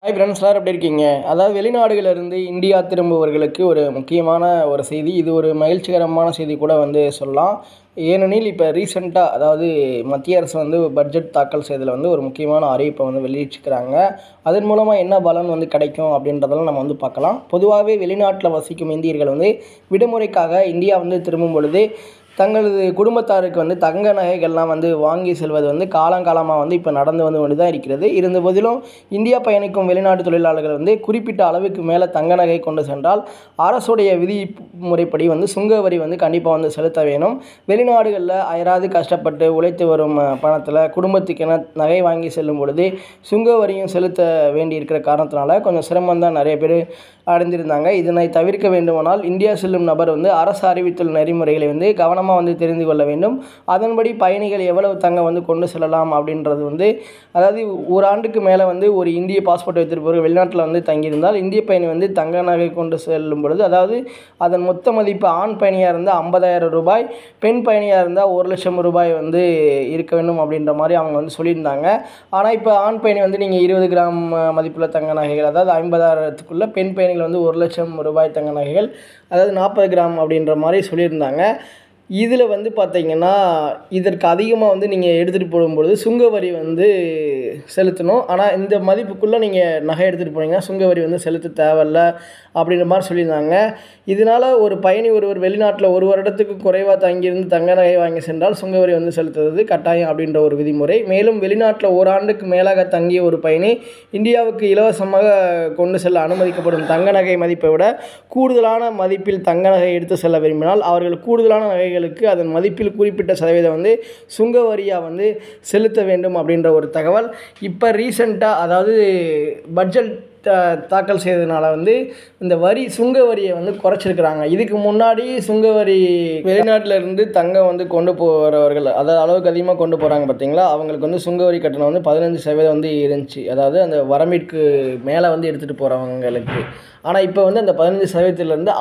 Hi friends, எல்லாரும் எப்படி இருக்கீங்க? அதாவது வெளிநாடுகளிலிருந்து இந்தியா திரும்புபவர்களுக்கு ஒரு முக்கியமான ஒரு செய்தி. இது ஒரு மகிழ்ச்சிகரமான செய்தி கூட சொல்லலாம். ஏனெனில் இப்போ ரீசெண்டாக அதாவது மத்திய அரசு பட்ஜெட் தாக்கல் செய்ததில் ஒரு முக்கியமான அறிவிப்பை வெளியிட்டிருக்கிறாங்க. அதன் மூலமாக என்ன பலன் கிடைக்கும் அப்படின்றதெல்லாம் நம்ம பார்க்கலாம். பொதுவாகவே வெளிநாட்டில் வசிக்கும் இந்தியர்கள் விடுமுறைக்காக இந்தியா திரும்பும் பொழுது தங்களது குடும்பத்தாருக்கு தங்க நகைகள்லாம் வாங்கி செல்வது காலங்காலமாக இப்போ நடந்து கொண்டு தான் இருக்கிறது. இருந்த போதிலும் இந்தியா பயணிக்கும் வெளிநாட்டு தொழிலாளர்கள் குறிப்பிட்ட அளவுக்கு மேலே தங்க நகை கொண்டு சென்றால் அரசுடைய விதிமுறைப்படி சுங்க வரி கண்டிப்பாக செலுத்த வேணும். வெளிநாடுகளில் அயராது கஷ்டப்பட்டு உழைத்து வரும் பணத்தில் குடும்பத்துக்கென நகை வாங்கி செல்லும் பொழுது சுங்க வரியும் செலுத்த வேண்டியிருக்கிற காரணத்தினால கொஞ்சம் சிரமம் தான் நிறைய பேர் அடைந்திருந்தாங்க. இதனை தவிர்க்க வேண்டுமானால் இந்தியா செல்லும் நபர் அரசு அறிவித்துள்ள நெறிமுறைகளை கவனமாக தெரிந்து கொள்ள வேண்டும். அதன்படி பயணிகள் எவ்வளவு தங்க கொண்டு செல்லலாம் அப்படின்றது அதாவது ஒரு ஆண்டுக்கு மேலே ஒரு இந்திய பாஸ்போர்ட் வைத்திருப்பவர்கள் வெளிநாட்டில் தங்கியிருந்தால் இந்திய பயணி தங்க நகை கொண்டு செல்லும் பொழுது அதாவது அதன் மொத்த மதிப்பு ஆண் பயணியாக இருந்தால் 50,000 ரூபாய், பெண் பயணியாக இருந்தால் 1,00,000 ரூபாய் இருக்க வேண்டும் அப்படின்ற மாதிரி அவங்க சொல்லியிருந்தாங்க. ஆனால் இப்போ ஆண் பயணி நீங்கள் 20 கிராம் மதிப்புள்ள தங்க நகைகள், அதாவது 50,000க்குள்ளே, பெண் பயணிகள் 1,00,000 ரூபாய் தங்க நகைகள், அதாவது 40 கிராம் அப்படின்ற மாதிரி சொல்லியிருந்தாங்க. இதில் பார்த்தீங்கன்னா இதற்கு அதிகமாக நீங்கள் எடுத்துகிட்டு போகும்பொழுது சுங்க வரி செலுத்தணும். ஆனால் இந்த மதிப்புக்குள்ளே நீங்கள் நகை எடுத்துகிட்டு போனீங்கன்னா சுங்க வரி செலுத்த தேவையில்ல அப்படின்ற மாதிரி சொல்லியிருந்தாங்க. இதனால் ஒரு பயணி ஒருவர் வெளிநாட்டில் ஒரு வருடத்துக்கு குறைவாக தங்கியிருந்து தங்க நகை வாங்கி சென்றால் சுங்க வரி செலுத்துவது கட்டாயம் அப்படின்ற ஒரு விதிமுறை. மேலும் வெளிநாட்டில் ஓராண்டுக்கு மேலாக தங்கிய ஒரு பயணி இந்தியாவுக்கு இலவசமாக கொண்டு செல்ல அனுமதிக்கப்படும் தங்க நகை மதிப்பை விட கூடுதலான மதிப்பில் தங்க நகை எடுத்து செல்ல விரும்பினால் அவர்கள் கூடுதலான நகைகளுக்கு அதன் மதிப்பில் குறிப்பிட்ட சதவீதம் சுங்க வரியாக செலுத்த வேண்டும் அப்படின்ற ஒரு தகவல் இப்போ ரீசெண்டாக அதாவது பட்ஜெட் தாக்கல் செய்ததுனால இந்த சுங்க வரியை குறைச்சிருக்கிறாங்க. இதுக்கு முன்னாடி சுங்க வரி வெளிநாட்டில் இருந்து தங்கம் கொண்டு போகிறவர்கள், அதாவது அளவுக்கு அதிகமாக கொண்டு போகிறாங்க பார்த்தீங்களா, அவங்களுக்கு சுங்க வரி கட்டணம் 15% இருந்துச்சு. அதாவது அந்த வரம்பிற்கு மேலே எடுத்துகிட்டு போகிறவங்களுக்கு. ஆனால் இப்போ அந்த 15%லேருந்து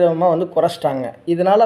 6% குறைச்சிட்டாங்க. இதனால்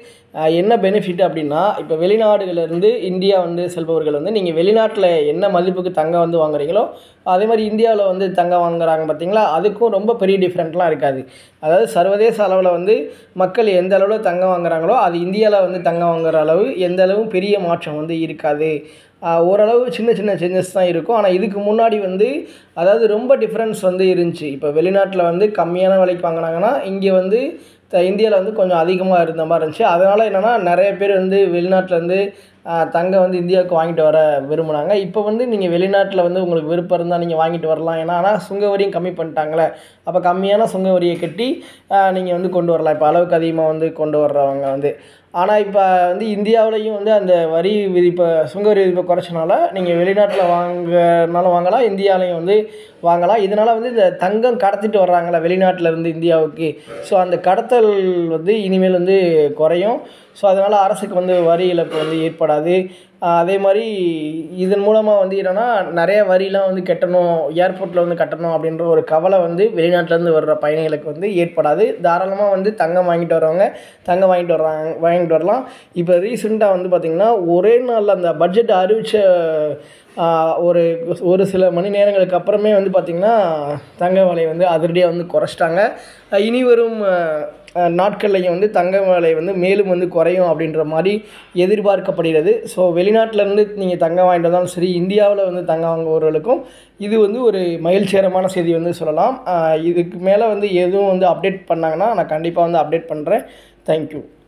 என்ன பெனிஃபிட் அப்படின்னா, இப்போ வெளிநாடுகளிலிருந்து இந்தியா செல்பவர்கள் நீங்கள் வெளிநாட்டில் என்ன மதிப்புக்கு தங்கம் வாங்குறீங்களோ அதே மாதிரி இந்தியாவில் தங்கம் வாங்குறாங்க பார்த்தீங்களா, அதுக்கும் ரொம்ப பெரிய டிஃப்ரெண்ட்லாம் இருக்காது. அதாவது சர்வதேச அளவில் மக்கள் எந்த அளவில் தங்கம் வாங்குறாங்களோ அது இந்தியாவில் தங்கம் வாங்குகிற அளவு எந்த அளவும் பெரிய மாற்றம் இருக்காது. ஓரளவு சின்ன சின்ன சேஞ்சஸ் தான் இருக்கும். ஆனால் இதுக்கு முன்னாடி அதாவது ரொம்ப டிஃப்ரென்ஸ் இருந்துச்சு. இப்போ வெளிநாட்டில் கம்மியான விலைக்கு வாங்கினாங்கன்னா இங்கே இந்தியாவில் கொஞ்சம் அதிகமாக இருந்த மாதிரி இருந்துச்சு. அதனால் என்னென்னா நிறைய பேர் வெளிநாட்டிலேருந்து தங்கம் இந்தியாவுக்கு வாங்கிட்டு வர விரும்புனாங்க. இப்போ நீங்கள் வெளிநாட்டில் உங்களுக்கு விருப்பம் இருந்தால் நீங்கள் வாங்கிட்டு வரலாம். ஏன்னா ஆனால் சுங்க வரியும் கம்மி பண்ணிட்டாங்களே, அப்போ கம்மியான சுங்க வரியை கட்டி நீங்கள் கொண்டு வரலாம். இப்போ அளவுக்கு அதிகமாக கொண்டு வர்றவங்க ஆனால் இப்போ இந்தியாவிலையும் அந்த வரி விதிப்பை சுங்க வரி விதிப்பை குறைச்சனால நீங்கள் வெளிநாட்டில் வாங்கினாலும் வாங்கலாம், இந்தியாவிலையும் வாங்கலாம். இதனால் இந்த தங்கம் கடத்திட்டு வர்றாங்களா வெளிநாட்டிலேருந்து இந்தியாவுக்கு, ஸோ அந்த கடத்தல் இனிமேல் குறையும். ஸோ அதனால் அரசுக்கு வரி இழப்பு ஏற்படாது. அதே மாதிரி இதன் மூலமாக என்னென்னா நிறைய வரிலாம் கட்டணும், ஏர்போர்ட்டில் கட்டணும் அப்படின்ற ஒரு கவலை வெளிநாட்டிலேருந்து வர்ற பயணிகளுக்கு ஏற்படாது. தாராளமாக தங்கம் வாங்கிட்டு வரவங்க தங்கம் வாங்கிட்டு வரலாம். இப்போ ரீசெண்டாக பார்த்திங்கன்னா ஒரே நாளில் அந்த பட்ஜெட் அறிவித்த ஒரு சில மணி நேரங்களுக்கு அப்புறமே பார்த்திங்கன்னா தங்க விலை அதிரடியாக குறைச்சிட்டாங்க. இனி வரும் நாட்கள்லையும் தங்க விலை மேலும் குறையும் அப்படின்ற மாதிரி எதிர்பார்க்கப்படுகிறது. ஸோ வெளிநாட்டிலேருந்து நீங்கள் தங்கம் வாங்கிட்டு வந்தாலும் சரி, இந்தியாவில் தங்கம் வாங்குபவர்களுக்கும் இது ஒரு மகிழ்ச்சிகரமான செய்தி சொல்லலாம். இதுக்கு மேலே எதுவும் அப்டேட் பண்ணாங்கன்னா நான் கண்டிப்பாக அப்டேட் பண்ணுறேன். தேங்க்யூ.